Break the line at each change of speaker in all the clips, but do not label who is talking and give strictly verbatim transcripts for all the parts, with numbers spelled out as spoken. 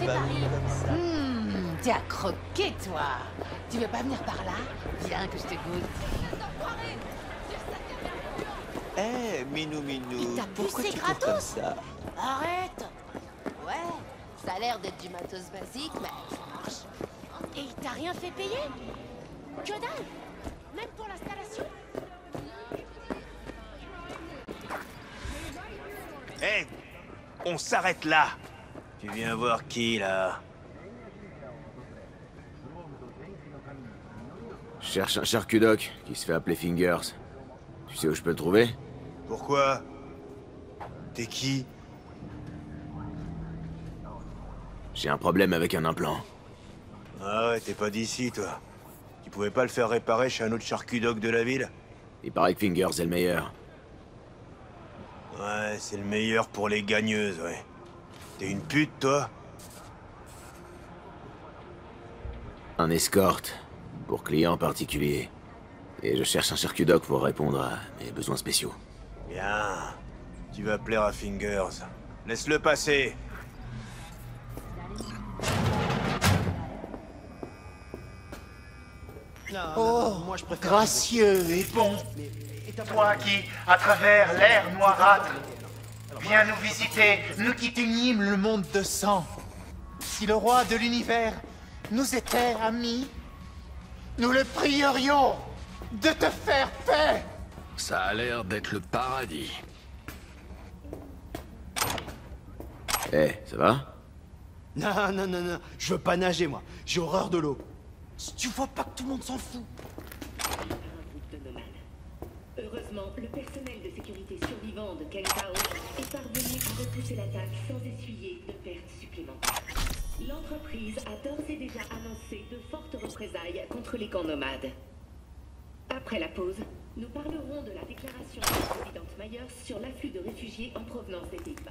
Hum, t'es à croquer, toi. Tu veux pas venir par là? Viens que je te goûte.
Eh, hey, Minou Minou,
Il t'a
pourquoi
poussé
tu cours comme
gratos?
ça?
Arrête. Ouais, ça a l'air d'être du matos basique, mais ça marche. Et il t'a rien fait payer? Que dalle? Même pour l'installation?
Eh, hey, on s'arrête là. Tu viens voir qui, là?
Je cherche un charcudoc qui se fait appeler Fingers. Tu sais où je peux le trouver?
Pourquoi? T'es qui?
J'ai un problème avec un implant.
Ah ouais, t'es pas d'ici, toi. Tu pouvais pas le faire réparer chez un autre charcudoc de la ville?
Il paraît que Fingers est le meilleur.
Ouais, c'est le meilleur pour les gagneuses, ouais. T'es une pute, toi?
Un escorte, pour clients particuliers. Et je cherche un charcudoc pour répondre à mes besoins spéciaux.
Bien. Tu vas plaire à Fingers. Laisse-le passer.
Oh, moi je préfère gracieux et bon. Toi qui, à travers l'air noirâtre, viens nous visiter, nous qui teignîmes le monde de sang. Si le roi de l'univers nous était amis, nous le prierions de te faire paix.
Ça a l'air d'être le paradis.
Eh, hey, ça va?
Non, non, non, non, je veux pas nager, moi. J'ai horreur de l'eau. Tu vois pas que tout le monde s'en fout?
Heureusement, le personnel de sécurité survivant de Kangtao est parvenu à repousser l'attaque sans essuyer de pertes supplémentaires. L'entreprise a d'ores et déjà annoncé de fortes représailles contre les camps nomades. Après la pause, nous parlerons de la déclaration de la présidente Myers sur l'afflux de réfugiés en provenance des Pays-Bas.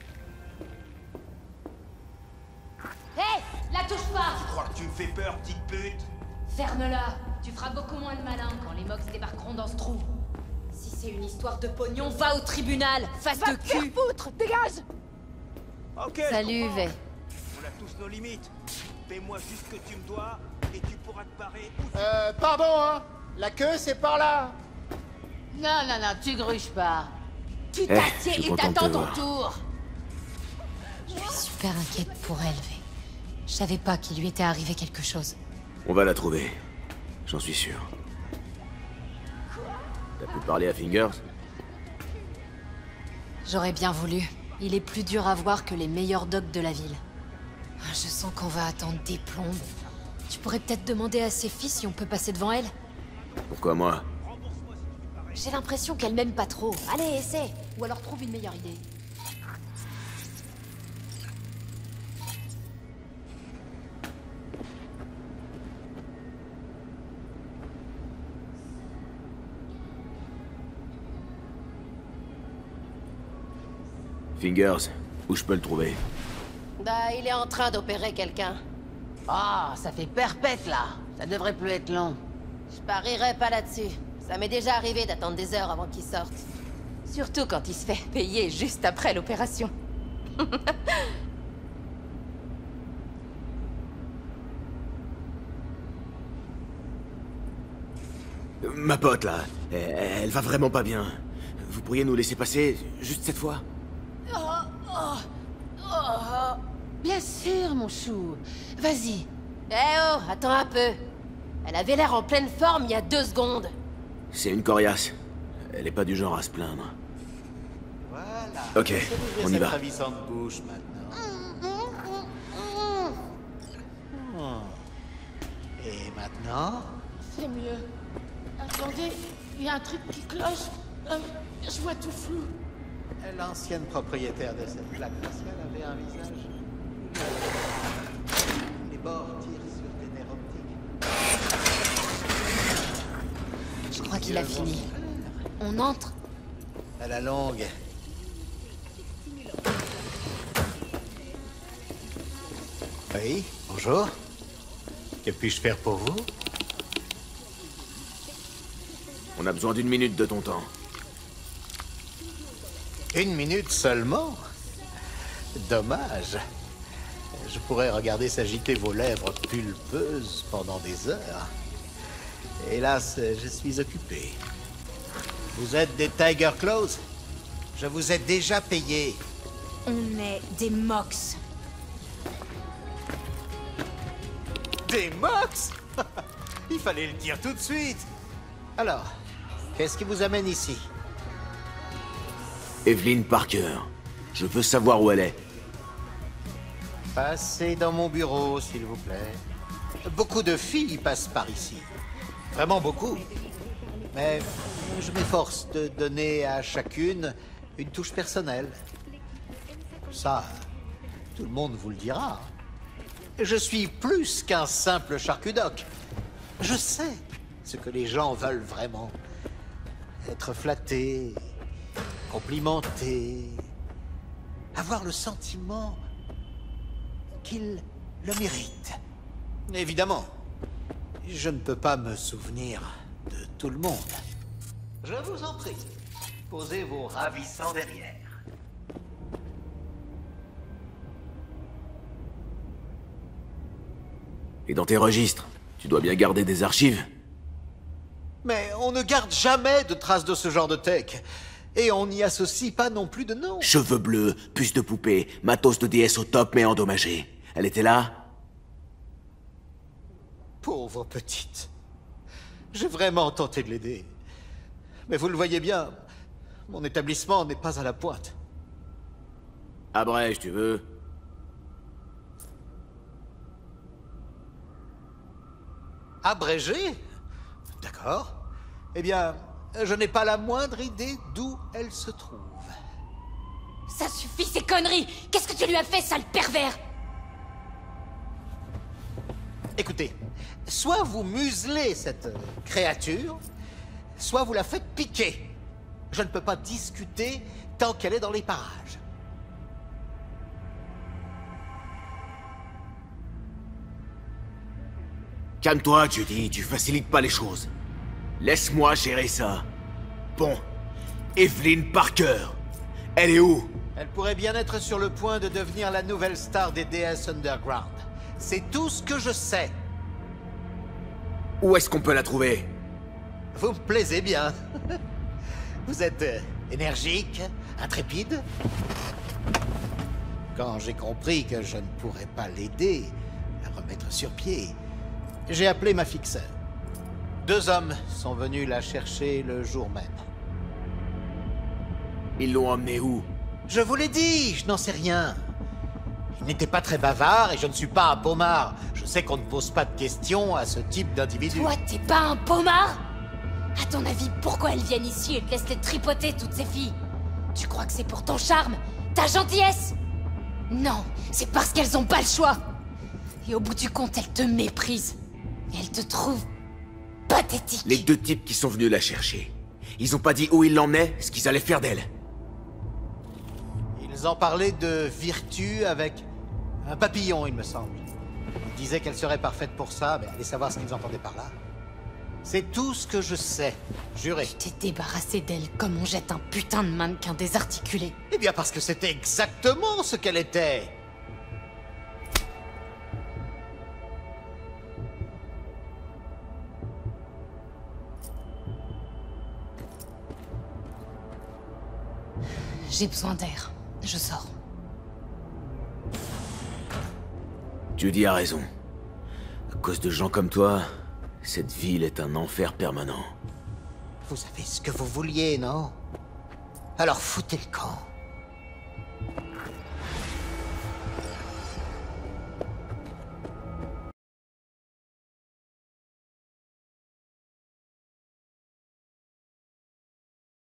Hé, hey, la touche pas!
Tu crois que tu me fais peur, petite pute?
Ferme-la. Tu feras beaucoup moins le malin quand les Mox débarqueront dans ce trou. Si c'est une histoire de pognon, va au tribunal, face de cul. Va te faire foutre, dégage.
Ok.
Salut, V.
On a tous nos limites. Fais-moi juste ce que tu me dois et tu pourras te barrer où tu...
Euh, pardon, hein. La queue, c'est par là.
Non, non, non, tu gruges pas. Tu
Eh,
t'assieds
je suis
et
content de
t'attends
te
ton
voir.
tour.
Je suis super inquiète pour elle, V. Je savais pas qu'il lui était arrivé quelque chose.
On va la trouver. J'en suis sûr. T'as pu parler à Fingers?
J'aurais bien voulu. Il est plus dur à voir que les meilleurs docs de la ville. Je sens qu'on va attendre des plombes. Tu pourrais peut-être demander à ses filles si on peut passer devant elle?
Pourquoi moi?
J'ai l'impression qu'elle m'aime pas trop. Allez, essaie. Ou alors trouve une meilleure idée.
Fingers, où je peux le trouver?
Bah, il est en train d'opérer quelqu'un. Ah, ça fait perpète, là. Ça devrait plus être long. Je parierais pas là-dessus. Ça m'est déjà arrivé d'attendre des heures avant qu'il sorte. Surtout quand il se fait payer juste après l'opération.
Ma pote, là, elle, elle va vraiment pas bien. Vous pourriez nous laisser passer, juste cette fois?
Oh, oh, oh. Bien sûr, mon chou. Vas-y. Eh oh, attends un peu. Elle avait l'air en pleine forme il y a deux secondes.
C'est une coriace. Elle est pas du genre à se plaindre.
Voilà.
Ok, on y va.
Cette ravissante bouche maintenant. Oh. Et maintenant?
C'est mieux. Attendez, il y a un truc qui cloche. Euh, je vois tout flou.
L'ancienne propriétaire de cette plaque faciale avait un visage. Les bords tirent sur des nerfs optiques.
Je crois qu'il a fini. On entre?
À la longue. Oui, bonjour. Que puis-je faire pour vous?
On a besoin d'une minute de ton temps.
Une minute seulement? Dommage. je pourrais regarder s'agiter vos lèvres pulpeuses pendant des heures. Hélas, je suis occupé. Vous êtes des Tiger Claws? Je vous ai déjà payé.
On est des Mox.
Des Mox? Il fallait le dire tout de suite. Alors, qu'est-ce qui vous amène ici?
Evelyn Parker. Je veux savoir où elle est.
Passez dans mon bureau, s'il vous plaît. Beaucoup de filles passent par ici. Vraiment beaucoup. Mais je m'efforce de donner à chacune une touche personnelle. Ça, tout le monde vous le dira. Je suis plus qu'un simple charcudoc. Je sais ce que les gens veulent vraiment. Être flattés, complimentés, avoir le sentiment qu'ils le méritent. Évidemment, je ne peux pas me souvenir de tout le monde. Je vous en prie, posez vos ravissants derrière.
Et dans tes registres, tu dois bien garder des archives.
Mais on ne garde jamais de traces de ce genre de tech. Et on n'y associe pas non plus de nom.
Cheveux bleus, puce de poupée, matos de D S au top mais endommagé. Elle était là?
Pauvre petite. J'ai vraiment tenté de l'aider. Mais vous le voyez bien, mon établissement n'est pas à la pointe.
Abrège, tu veux?
Abrégé? D'accord. Eh bien, je n'ai pas la moindre idée d'où elle se trouve.
Ça suffit ces conneries! Qu'est-ce que tu lui as fait, sale pervers?
Écoutez, soit vous muselez cette créature, soit vous la faites piquer. Je ne peux pas discuter tant qu'elle est dans les parages.
Calme-toi, Judy, tu facilites pas les choses. Laisse-moi gérer ça. Bon, Evelyn Parker, elle est où?
Elle pourrait bien être sur le point de devenir la nouvelle star des D S Underground. C'est tout ce que je sais.
Où est-ce qu'on peut la trouver?
Vous me plaisez bien. Vous êtes euh, énergique, intrépide. Quand j'ai compris que je ne pourrais pas l'aider à remettre sur pied, j'ai appelé ma fixeur. Deux hommes sont venus la chercher le jour même.
Ils l'ont emmenée où?
Je vous l'ai dit, je n'en sais rien. Il n'était pas très bavard et je ne suis pas un pommard. Je sais qu'on ne pose pas de questions à ce type d'individu.
Toi, t'es pas un pommard? À ton avis, pourquoi elles viennent ici et te laissent les tripoter, toutes ces filles? Tu crois que c'est pour ton charme? Ta gentillesse? Non, c'est parce qu'elles ont pas le choix. Et au bout du compte, elles te méprisent. Et elles te trouvent pathétique.
Les deux types qui sont venus la chercher. Ils ont pas dit où ils l'emmenaient, ce qu'ils allaient faire d'elle.
Ils en parlaient de vertu avec un papillon, il me semble. Ils disaient qu'elle serait parfaite pour ça, mais allez savoir ce qu'ils entendaient par là. C'est tout ce que je sais, juré.
Tu t'es débarrassé d'elle comme on jette un putain de mannequin désarticulé.
Eh bien parce que c'était exactement ce qu'elle était.
J'ai besoin d'air. Je sors.
Judy a raison. À cause de gens comme toi, cette ville est un enfer permanent.
Vous avez ce que vous vouliez, non? Alors foutez le camp.